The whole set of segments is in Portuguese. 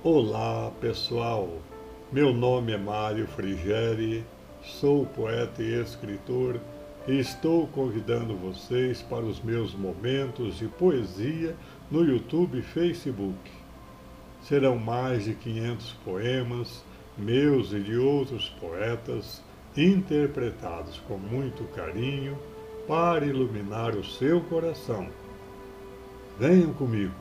Olá, pessoal. Meu nome é Mário Frigeri, sou poeta e escritor e estou convidando vocês para os meus momentos de poesia no YouTube e Facebook. Serão mais de 500 poemas, meus e de outros poetas, interpretados com muito carinho para iluminar o seu coração. Venham comigo.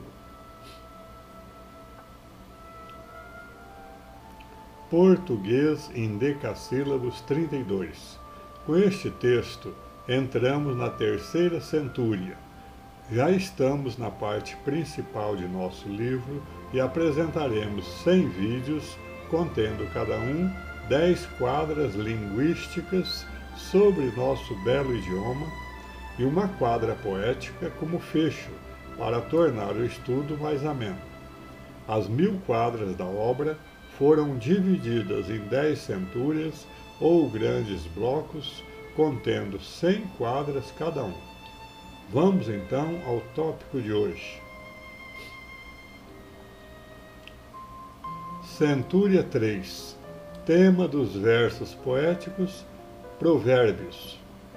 Português em decassílabos 32. Com este texto, entramos na terceira centúria. Já estamos na parte principal de nosso livro e apresentaremos 100 vídeos, contendo cada um 10 quadras linguísticas sobre nosso belo idioma e uma quadra poética como fecho, para tornar o estudo mais ameno. As 1000 quadras da obra foram divididas em 10 centúrias ou grandes blocos, contendo 100 quadras cada um. Vamos então ao tópico de hoje. Centúria 3. Tema dos versos poéticos, provérbios.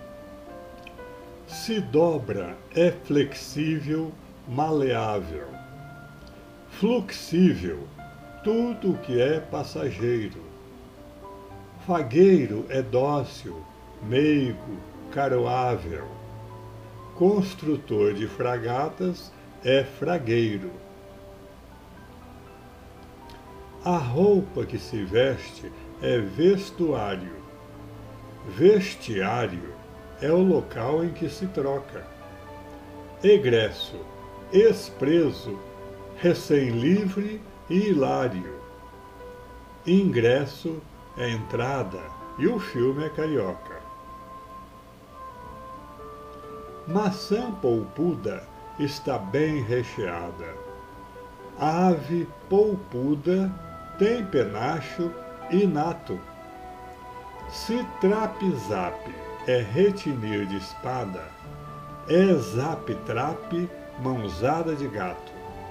Se dobra, é flexível, maleável. Fluxível, tudo o que é passageiro. Fagueiro é dócil, meigo, caroável. Construtor de fragatas é fragueiro. A roupa que se veste é vestuário. Vestiário é o local em que se troca. Egresso, ex-preso, recém-livre e hilário. Ingresso é entrada e o filme é carioca. Maçã polpuda está bem recheada. Ave polpuda tem penacho inato. Se trap-zap é retinir de espada, é zap-trap mãozada de gato.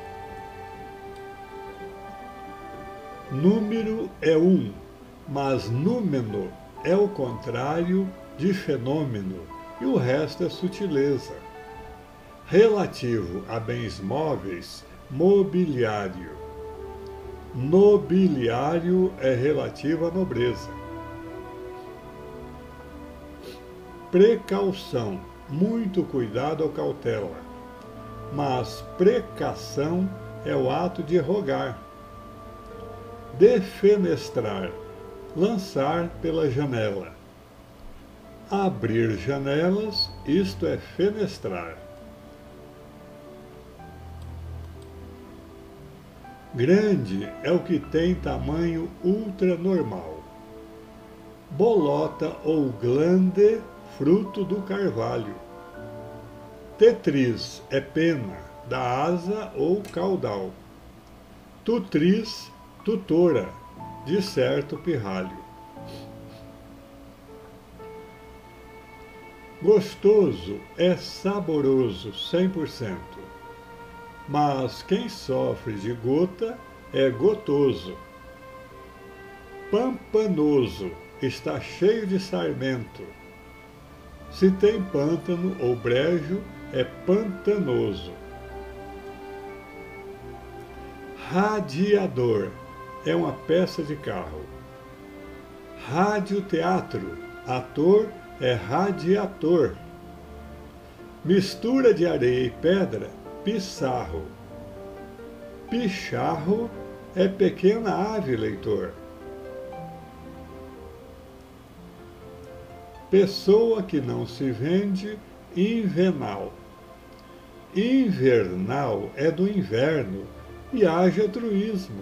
Número é 1, mas númeno é o contrário de fenômeno e o resto é sutileza. Relativo a bens móveis, mobiliário. Nobiliário é relativo à nobreza. Precaução, muito cuidado ou cautela. Mas precação é o ato de rogar. Defenestrar, lançar pela janela. Abrir janelas, isto é fenestrar. Grande é o que tem tamanho ultranormal. Bolota ou glande, fruto do carvalho. Tetriz é pena, da asa ou caudal. Tutriz, tutora, de certo pirralho. Gostoso é saboroso 100%, mas quem sofre de gota é gotoso. Pampanoso está cheio de sarmento. Se tem pântano ou brejo, é pantanoso. Radiador é uma peça de carro. Radioteatro, ator é radiator. Mistura de areia e pedra, pissarro. Picharro é pequena ave, leitor. Pessoa que não se vende, invenal. Invernal é do inverno e haja truísmo.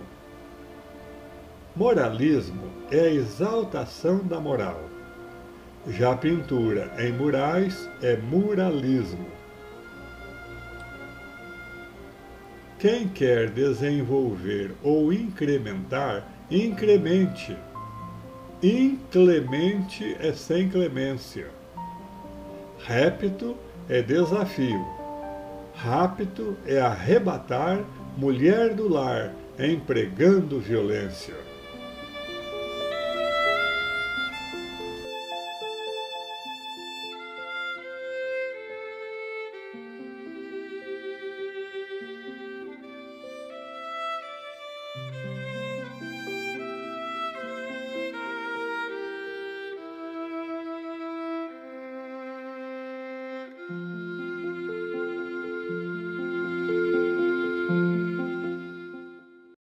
Moralismo é a exaltação da moral. Já pintura em murais é muralismo. Quem quer desenvolver ou incrementar, incremente. Inclemente é sem clemência. Répito é desafio. Rapto é arrebatar, mulher do lar, empregando violência.